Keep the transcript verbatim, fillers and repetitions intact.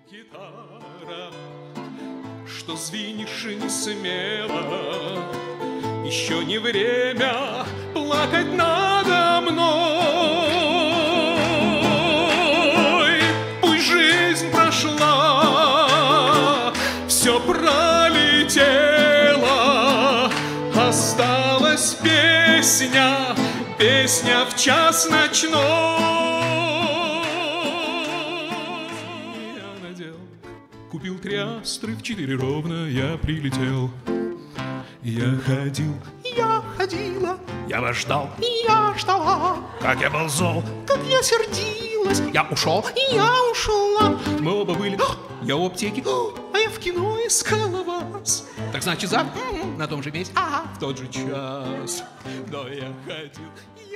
Гитара, что звенишь не смело, еще не время плакать надо мной. Пусть жизнь прошла, все пролетело, осталась песня, песня в час ночной. Купил три астры, в четыре ровно я прилетел. Я ходил, Я ходила, я вас ждал, я ждала, как я был зол. как я сердилась. Я ушел, я ушла. Мы оба были, я у аптеки, А я в кино искала вас. так значит завтра на том же месте, Ага. в тот же час. Но я ходил,